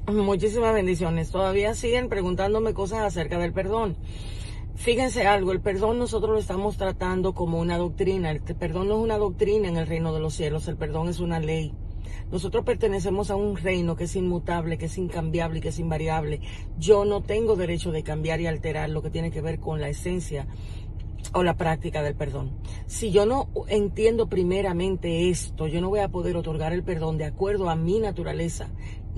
Muchísimas bendiciones. Todavía siguen preguntándome cosas acerca del perdón. Fíjense algo, el perdón nosotros lo estamos tratando como una doctrina. El perdón no es una doctrina en el reino de los cielos, el perdón es una ley. Nosotros pertenecemos a un reino que es inmutable, que es incambiable y que es invariable. Yo no tengo derecho de cambiar y alterar lo que tiene que ver con la esencia o la práctica del perdón. Si yo no entiendo primeramente esto, yo no voy a poder otorgar el perdón de acuerdo a mi naturaleza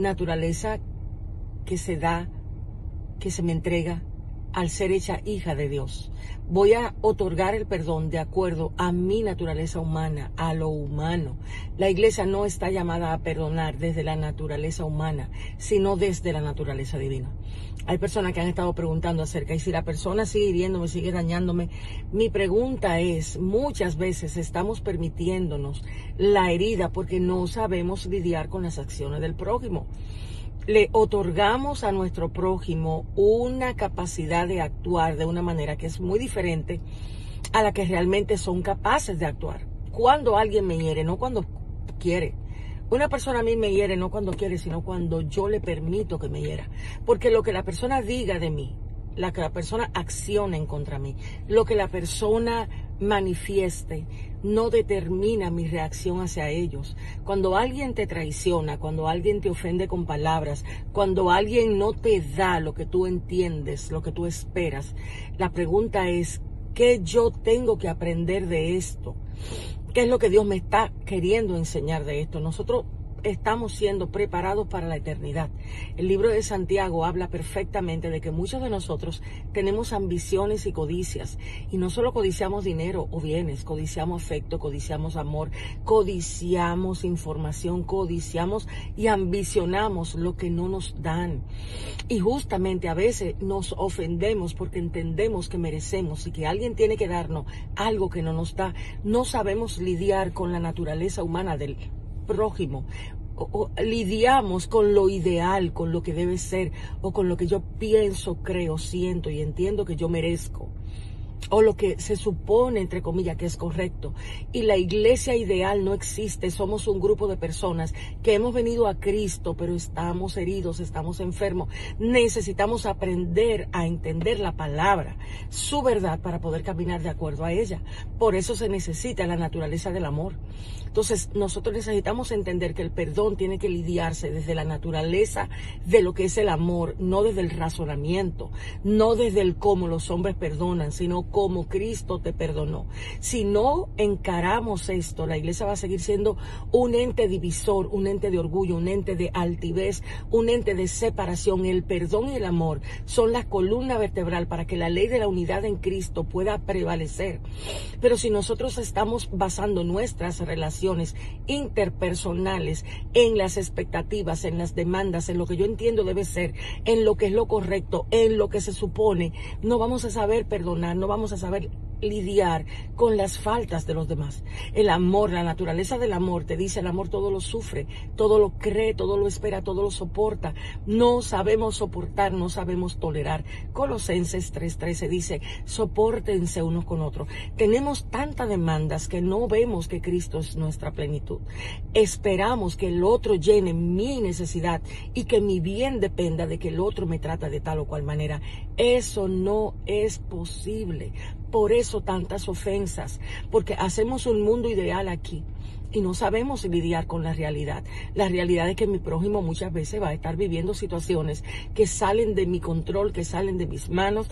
que se da, que se me entrega al ser hecha hija de Dios. Voy a otorgar el perdón de acuerdo a mi naturaleza humana, a lo humano. La iglesia no está llamada a perdonar desde la naturaleza humana, sino desde la naturaleza divina. Hay personas que han estado preguntando acerca, y si la persona sigue hiriéndome, sigue dañándome. Mi pregunta es, muchas veces estamos permitiéndonos la herida porque no sabemos lidiar con las acciones del prójimo. Le otorgamos a nuestro prójimo una capacidad de actuar de una manera que es muy diferente a la que realmente son capaces de actuar. Cuando alguien me hiere, no cuando quiere. Una persona a mí me hiere no cuando quiere, sino cuando yo le permito que me hiera. Porque lo que la persona diga de mí, lo que la persona accione en contra mí, lo que la persona manifieste, no determina mi reacción hacia ellos. Cuando alguien te traiciona, cuando alguien te ofende con palabras, cuando alguien no te da lo que tú entiendes, lo que tú esperas, la pregunta es, ¿qué yo tengo que aprender de esto? ¿Qué es lo que Dios me está queriendo enseñar de esto? Nosotros estamos siendo preparados para la eternidad. El libro de Santiago habla perfectamente de que muchos de nosotros tenemos ambiciones y codicias, y no solo codiciamos dinero o bienes, codiciamos afecto, codiciamos amor, codiciamos información, codiciamos y ambicionamos lo que no nos dan. Y justamente a veces nos ofendemos porque entendemos que merecemos y que alguien tiene que darnos algo que no nos da. No sabemos lidiar con la naturaleza humana del prójimo, o lidiamos con lo ideal, con lo que debe ser, o con lo que yo pienso, creo, siento y entiendo que yo merezco, o lo que se supone, entre comillas, que es correcto. Y la iglesia ideal no existe. Somos un grupo de personas que hemos venido a Cristo, pero estamos heridos, estamos enfermos. Necesitamos aprender a entender la palabra, su verdad, para poder caminar de acuerdo a ella. Por eso se necesita la naturaleza del amor. Entonces, nosotros necesitamos entender que el perdón tiene que lidiarse desde la naturaleza de lo que es el amor, no desde el razonamiento, no desde el cómo los hombres perdonan, sino como Cristo te perdonó. Si no encaramos esto, la iglesia va a seguir siendo un ente divisor, un ente de orgullo, un ente de altivez, un ente de separación. El perdón y el amor son la columna vertebral para que la ley de la unidad en Cristo pueda prevalecer. Pero si nosotros estamos basando nuestras relaciones interpersonales en las expectativas, en las demandas, en lo que yo entiendo debe ser, en lo que es lo correcto, en lo que se supone, no vamos a saber perdonar, no vamos a saber lidiar con las faltas de los demás. El amor, la naturaleza del amor te dice, el amor todo lo sufre, todo lo cree, todo lo espera, todo lo soporta. No sabemos soportar, no sabemos tolerar. Colosenses 3:13 dice, sopórtense unos con otros. Tenemos tantas demandas que no vemos que Cristo es nuestra plenitud. Esperamos que el otro llene mi necesidad y que mi bien dependa de que el otro me trata de tal o cual manera. Eso no es posible. Por eso tantas ofensas, porque hacemos un mundo ideal aquí y no sabemos lidiar con la realidad. La realidad es que mi prójimo muchas veces va a estar viviendo situaciones que salen de mi control, que salen de mis manos.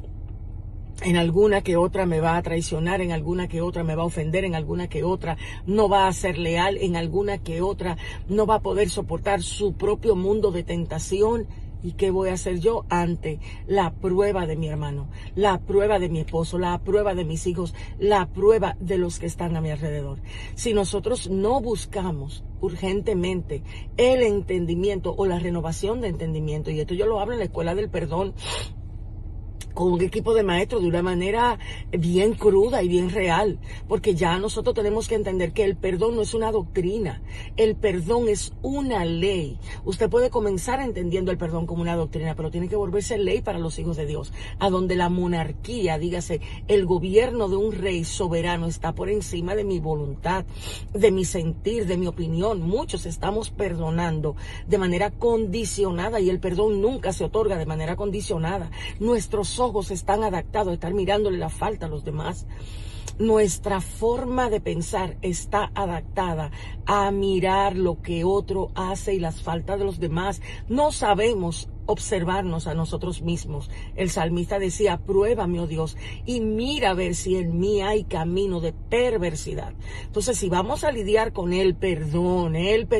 En alguna que otra me va a traicionar, en alguna que otra me va a ofender, en alguna que otra no va a ser leal, en alguna que otra no va a poder soportar su propio mundo de tentación. ¿Y qué voy a hacer yo ante la prueba de mi hermano, la prueba de mi esposo, la prueba de mis hijos, la prueba de los que están a mi alrededor? Si nosotros no buscamos urgentemente el entendimiento o la renovación de entendimiento, y esto yo lo hablo en la escuela del perdón, con un equipo de maestros de una manera bien cruda y bien real, porque ya nosotros tenemos que entender que el perdón no es una doctrina, el perdón es una ley. Usted puede comenzar entendiendo el perdón como una doctrina, pero tiene que volverse ley para los hijos de Dios, a donde la monarquía, dígase, el gobierno de un rey soberano está por encima de mi voluntad, de mi sentir, de mi opinión. Muchos estamos perdonando de manera condicionada y el perdón nunca se otorga de manera condicionada. Nuestros ojos están adaptados a estar mirándole la falta a los demás. Nuestra forma de pensar está adaptada a mirar lo que otro hace y las faltas de los demás. No sabemos observarnos a nosotros mismos. El salmista decía: pruébame, oh Dios, y mira a ver si en mí hay camino de perversidad. Entonces, si vamos a lidiar con el perdón,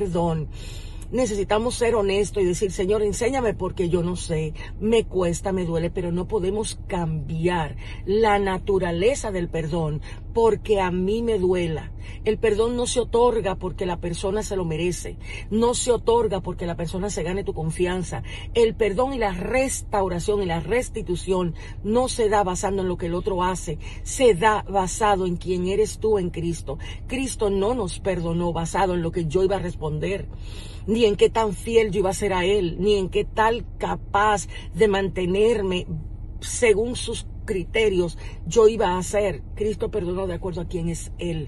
necesitamos ser honestos y decir: Señor, enséñame porque yo no sé, me cuesta, me duele, pero no podemos cambiar la naturaleza del perdón porque a mí me duela. El perdón no se otorga porque la persona se lo merece, no se otorga porque la persona se gane tu confianza. El perdón y la restauración y la restitución no se da basando en lo que el otro hace, se da basado en quién eres tú en Cristo. Cristo no nos perdonó basado en lo que yo iba a responder, ni en qué tan fiel yo iba a ser a Él, ni en qué tal capaz de mantenerme según sus criterios yo iba a ser. Cristo perdonó de acuerdo a quién es Él.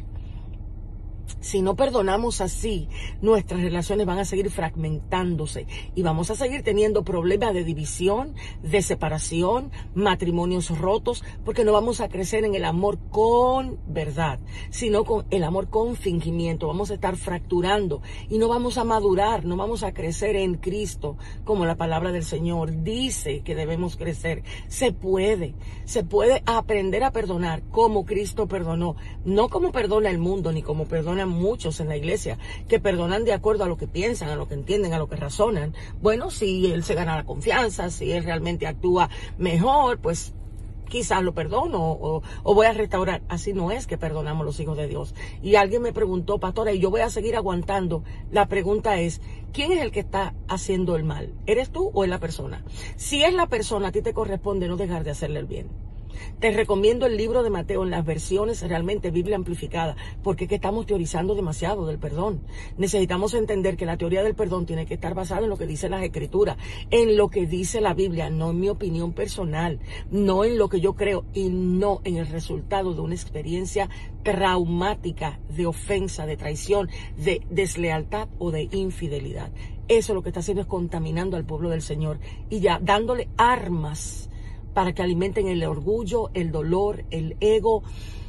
Si no perdonamos así, nuestras relaciones van a seguir fragmentándose y vamos a seguir teniendo problemas de división, de separación, matrimonios rotos, porque no vamos a crecer en el amor con verdad, sino con el amor con fingimiento. Vamos a estar fracturando y no vamos a madurar, no vamos a crecer en Cristo como la palabra del Señor dice que debemos crecer. Se puede aprender a perdonar como Cristo perdonó, no como perdona el mundo ni como perdona muchos en la iglesia, que perdonan de acuerdo a lo que piensan, a lo que entienden, a lo que razonan. Bueno, si él se gana la confianza, si él realmente actúa mejor, pues quizás lo perdono o voy a restaurar. Así no es que perdonamos los hijos de Dios. Y alguien me preguntó: pastora, ¿y yo voy a seguir aguantando? La pregunta es: ¿quién es el que está haciendo el mal? ¿Eres tú o es la persona? Si es la persona, a ti te corresponde no dejar de hacerle el bien. Te recomiendo el libro de Mateo en las versiones realmente Biblia amplificada, porque es que estamos teorizando demasiado del perdón. Necesitamos entender que la teoría del perdón tiene que estar basada en lo que dicen las Escrituras, en lo que dice la Biblia, no en mi opinión personal, no en lo que yo creo y no en el resultado de una experiencia traumática de ofensa, de traición, de deslealtad o de infidelidad. Eso lo que está haciendo es contaminando al pueblo del Señor y ya dándole armas para que alimenten el orgullo, el dolor, el ego,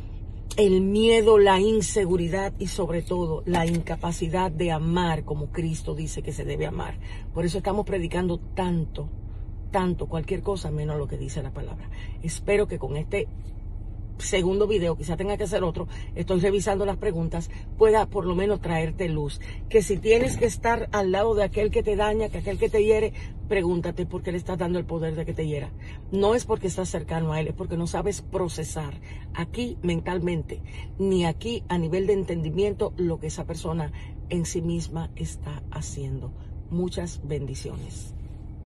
el miedo, la inseguridad y sobre todo la incapacidad de amar como Cristo dice que se debe amar. Por eso estamos predicando tanto, cualquier cosa menos lo que dice la palabra. Espero que con este segundo video, quizá tenga que hacer otro, estoy revisando las preguntas, pueda por lo menos traerte luz. Que si tienes que estar al lado de aquel que te daña, que aquel que te hiere, pregúntate por qué le estás dando el poder de que te hiera. No es porque estás cercano a él, es porque no sabes procesar aquí mentalmente, ni aquí a nivel de entendimiento lo que esa persona en sí misma está haciendo. Muchas bendiciones.